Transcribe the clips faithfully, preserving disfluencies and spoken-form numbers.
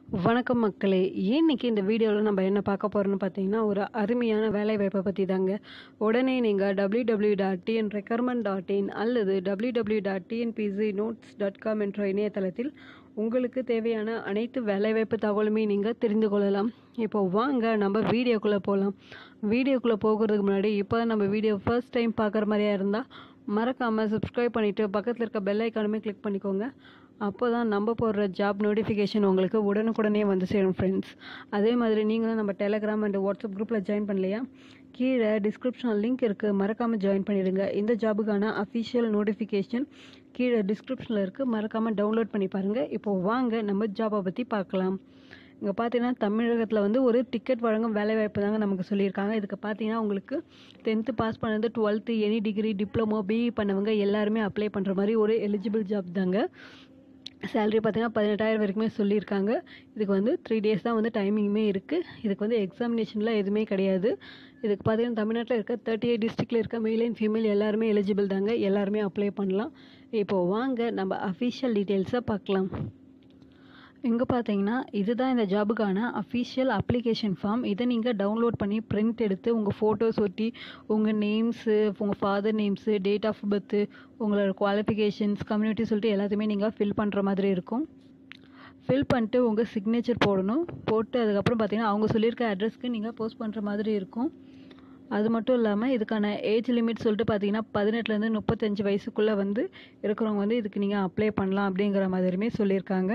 வணக்கம் மக்களே. இன்னைக்கு இந்த வீடியோவில் நம்ம என்ன பார்க்க போகிறோம்னு பார்த்தீங்கன்னா, ஒரு அருமையான வேலைவாய்ப்பை பற்றி தாங்க. உடனே நீங்கள் W W W dot TN recruitment dot in அல்லது W W W dot TNPSC notes dot com என்ற இணையதளத்தில் உங்களுக்கு தேவையான அனைத்து வேலைவாய்ப்பு தகவலுமே நீங்கள் தெரிந்து கொள்ளலாம். இப்போ வாங்க நம்ம வீடியோக்குள்ளே போகலாம். வீடியோக்குள்ளே போகிறதுக்கு முன்னாடி இப்போ நம்ம வீடியோ ஃபர்ஸ்ட் டைம் பார்க்குற மாதிரியா இருந்தால் மறக்காமல் சப்ஸ்கிரைப் பண்ணிவிட்டு பக்கத்தில் இருக்க பெல் ஐக்கானுமே கிளிக் பண்ணிக்கோங்க. அப்போ தான் நம்ம போடுற ஜாப் நோட்டிஃபிகேஷன் உங்களுக்கு உடனுக்குடனே வந்து சேரும் ஃப்ரெண்ட்ஸ். அதே மாதிரி நீங்களும் நம்ம டெலகிராம் அண்ட் வாட்ஸ்அப் குரூப்பில் ஜாயின் பண்ணலையா? கீழே டிஸ்கிரிப்ஷனில் லிங்க் இருக்குது, மறக்காமல் ஜாயின் பண்ணிடுங்க. இந்த ஜாபுக்கான அஃபிஷியல் நோட்டிஃபிகேஷன் கீழே டிஸ்கிரிப்ஷனில் இருக்குது, மறக்காமல் டவுன்லோட் பண்ணி பாருங்கள். இப்போது வாங்க நம்ம ஜாபை பற்றி பார்க்கலாம். இங்கே பார்த்தீங்கன்னா தமிழகத்தில் வந்து ஒரு டிக்கெட் வழங்கும் வேலைவாய்ப்பு தாங்க நமக்கு சொல்லியிருக்காங்க. இதுக்கு பார்த்தீங்கன்னா உங்களுக்கு டென்த்து பாஸ் பண்ணது, twelfth, any degree, diploma, BE பண்ணவங்க எல்லாருமே அப்ளை பண்ணுற மாதிரி ஒரு எலிஜிபிள் ஜாப் தாங்க. சேலரி பார்த்தீங்கன்னா பதினெட்டாயிரம் வரைக்குமே சொல்லியிருக்காங்க. இதுக்கு வந்து த்ரீ டேஸ் தான் வந்து டைமிங்குமே இருக்குது. இதுக்கு வந்து எக்ஸாமினேஷனில் எதுவுமே கிடையாது. இதுக்கு பார்த்தீங்கன்னா தமிழ்நாட்டில் இருக்க தேர்ட்டி எயிட் டிஸ்ட்ரிக்டில் இருக்க மெயில் அண்ட் ஃபீமேல் எல்லாருமே எலிஜிபிள் தாங்க. எல்லாருமே அப்ளை பண்ணலாம். இப்போது வாங்க நம்ம அஃபிஷியல் டீட்டெயில்ஸை பார்க்கலாம். இங்கே பார்த்தீங்கன்னா இதுதான் இந்த ஜாபுக்கான அஃபிஷியல் அப்ளிகேஷன் ஃபார்ம். இதை நீங்கள் டவுன்லோட் பண்ணி பிரிண்ட் எடுத்து உங்கள் ஃபோட்டோஸ் ஒட்டி உங்கள் நேம்ஸு, உங்கள் father names, date of birth, உங்களோட குவாலிஃபிகேஷன்ஸ், கம்யூனிட்டி சொல்லிட்டு எல்லாத்தையுமே நீங்கள் ஃபில் பண்ணுற மாதிரி இருக்கும். ஃபில் பண்ணிட்டு உங்கள் சிக்னேச்சர் போடணும். போட்டு அதுக்கப்புறம் பார்த்தீங்கன்னா அவங்க சொல்லியிருக்க அட்ரஸ்க்கு நீங்கள் போஸ்ட் பண்ணுற மாதிரி இருக்கும். அது மட்டும் இல்லாமல் இதுக்கான ஏஜ் லிமிட் சொல்லிட்டு பார்த்தீங்கன்னா பதினெட்டுலேருந்து முப்பத்தஞ்சு வயசுக்குள்ளே வந்து இருக்கிறவங்க வந்து இதுக்கு நீங்கள் அப்ளை பண்ணலாம் அப்படிங்கிற மாதிரியுமே சொல்லியிருக்காங்க.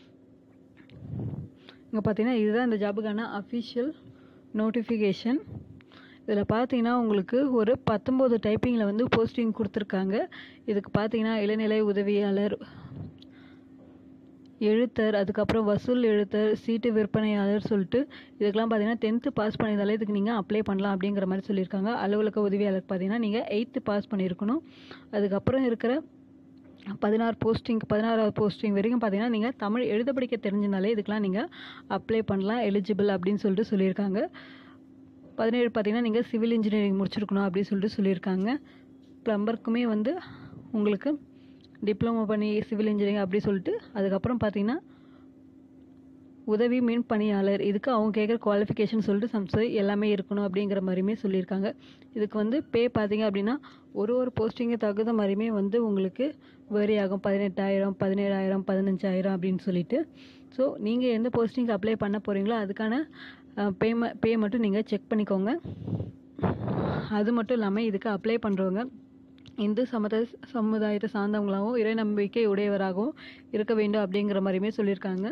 இங்கே பார்த்தீங்கன்னா இதுதான் இந்த ஜாபுக்கான அஃபிஷியல் நோட்டிஃபிகேஷன். இதில் பார்த்தீங்கன்னா உங்களுக்கு ஒரு பத்தொம்போது டைப்பிங்கில் வந்து போஸ்டிங் கொடுத்துருக்காங்க. இதுக்கு பார்த்தீங்கன்னா இளநிலை உதவியாளர், எழுத்தர், அதுக்கப்புறம் வசூல் எழுத்தர், சீட்டு விற்பனையாளர் சொல்லிட்டு இதுக்கெல்லாம் பார்த்தீங்கன்னா டென்த்து பாஸ் பண்ணியிருந்தாலே இதுக்கு நீங்கள் அப்ளை பண்ணலாம் அப்படிங்கிற மாதிரி சொல்லியிருக்காங்க. அலுவலக உதவியாளர் பார்த்தீங்கன்னா நீங்கள் எயித்து பாஸ் பண்ணியிருக்கணும். அதுக்கப்புறம் இருக்கிற பதினாறு போஸ்டிங் பதினாறாவது போஸ்டிங் வரைக்கும் பார்த்தீங்கன்னா நீங்கள் தமிழ் எழுத படிக்க தெரிஞ்சிருந்தாலே இதுக்கெலாம் நீங்கள் அப்ளை பண்ணலாம், எலிஜிபிள் அப்படின்னு சொல்லிட்டு சொல்லியிருக்காங்க. பதினேழு பார்த்தீங்கன்னா நீங்கள் சிவில் இன்ஜினியரிங் முடிச்சிருக்கணும் அப்படின்னு சொல்லிட்டு சொல்லியிருக்காங்க. ப்ளம்பருக்குமே வந்து உங்களுக்கு டிப்ளமோ பண்ணி சிவில் இன்ஜினியரிங் அப்படி சொல்லிட்டு, அதுக்கப்புறம் பார்த்தீங்கன்னா உதவி மின் பணியாளர், இதுக்கு அவங்க கேட்குற குவாலிஃபிகேஷன் சொல்லிட்டு சம்ஸ் எல்லாமே இருக்கணும் அப்படிங்கிற மாதிரியுமே சொல்லியிருக்காங்க. இதுக்கு வந்து பே பார்த்தீங்க அப்படின்னா ஒரு ஒரு போஸ்டிங்கு தகுந்த மாதிரியுமே வந்து உங்களுக்கு வேரி ஆகும். பதினெட்டாயிரம், பதினேழாயிரம், பதினஞ்சாயிரம் அப்படின்னு சொல்லிட்டு. ஸோ நீங்கள் எந்த போஸ்டிங்க்கு அப்ளை பண்ண போகிறீங்களோ அதுக்கான பேம பே மட்டும் நீங்கள் செக் பண்ணிக்கோங்க. அது மட்டும் இல்லாமல் இதுக்கு அப்ளை பண்ணுறவங்க இந்து சமத சமுதாயத்தை சார்ந்தவங்களாகவும் இறை நம்பிக்கை உடையவராகவும் இருக்க வேண்டும் அப்படிங்கிற மாதிரியுமே சொல்லியிருக்காங்க.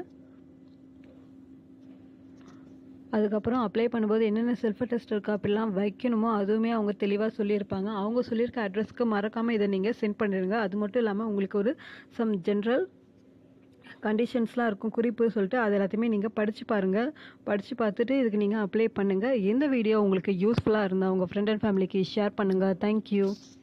அதுக்கப்புறம் அப்ளை பண்ணும்போது என்னென்ன செல்ஃப் டெஸ்ட் இருக்கா அப்படிலாம் வைக்கணுமோ அதுவுமே அவங்க தெளிவாக சொல்லியிருப்பாங்க. அவங்க சொல்லியிருக்க அட்ரஸ்க்கு மறக்காமல் இதை நீங்கள் சென்ட் பண்ணிடுங்க. அது மட்டும் இல்லாமல் உங்களுக்கு ஒரு சம் ஜென்ரல் கண்டிஷன்ஸ்லாம் இருக்கும், குறிப்பு சொல்லிட்டு அது எல்லாத்தையுமே நீங்கள் படித்து பாருங்கள். படித்து பார்த்துட்டு இதுக்கு நீங்கள் அப்ளை பண்ணுங்கள். எந்த வீடியோ உங்களுக்கு யூஸ்ஃபுல்லாக இருந்தால் உங்கள் ஃப்ரெண்ட் அண்ட் ஃபேமிலிக்கு ஷேர் பண்ணுங்கள். தேங்க்யூ.